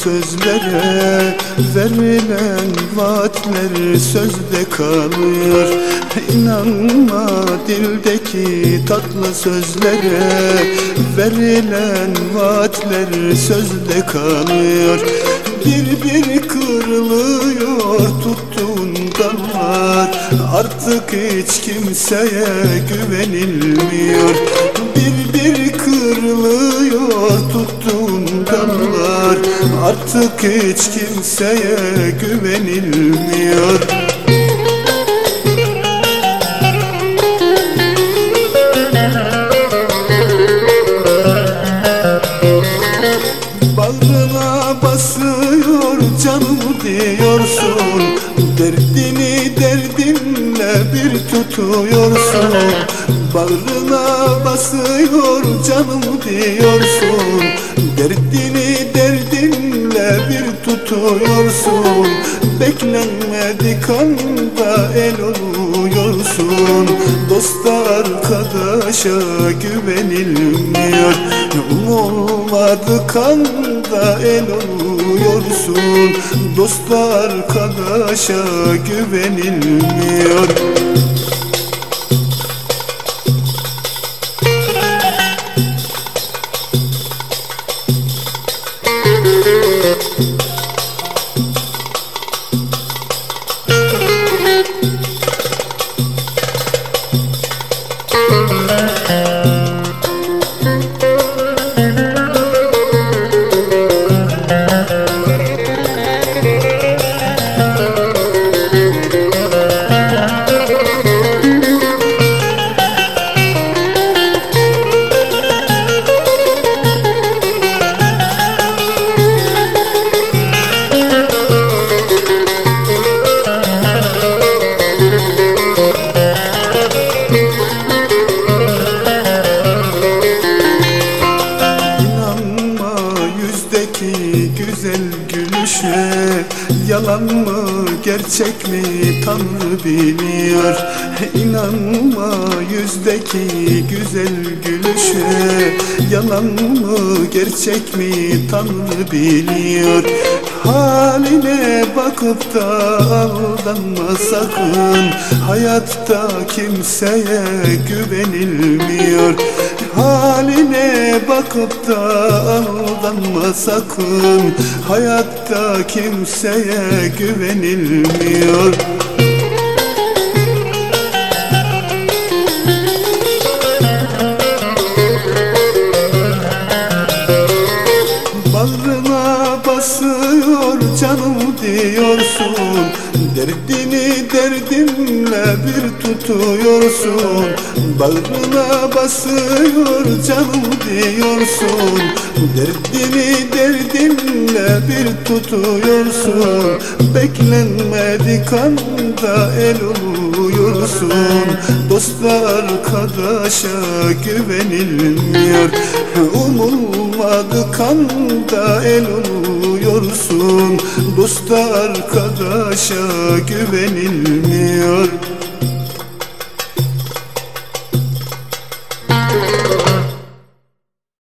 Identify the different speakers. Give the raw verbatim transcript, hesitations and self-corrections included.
Speaker 1: sözlere, verilen vaatler sözde kalıyor. İnanma dildeki tatlı sözlere, verilen vaatler sözde kalıyor. Bir bir kırılıyor tuttuğun dallar, artık hiç kimseye güvenilmiyor. Bir bir kırılıyor tuttuğun dallar, artık hiç kimseye güvenilmiyor. Bağrına basıyor canımı diyorsun, derdini derdinle bir tutuyorsun. Bağrına basıyor canımı diyorsun, derdini derdinle bir tutuyorsun. Beklenmedik anda el oluyorsun, dosta arkadaşa güvenilmiyor. Olmadık anda el oluyorsun, dosta arkadaşa güvenilmiyor. Güzel gülüşe, yalan mı gerçek mi Tanrı biliyor. İnanma yüzdeki güzel gülüşe, yalan mı gerçek mi Tanrı biliyor. Haline bakıp da aldanma sakın, hayatta kimseye güvenilmiyor. Haline bakıp da aldanma sakın, hayatta kimseye güvenilmiyor. Bağrına basıyor canım diyorsun, derdini derdinle bir tutuyorsun. Bağrına basıyor canım diyorsun, derdini derdinle bir tutuyorsun. Beklenmedik anda el oluyorsun, dost arkadaşa güvenilmiyor. Umulmadık anda el oluyorsun, dost arkadaşa güvenilmiyor.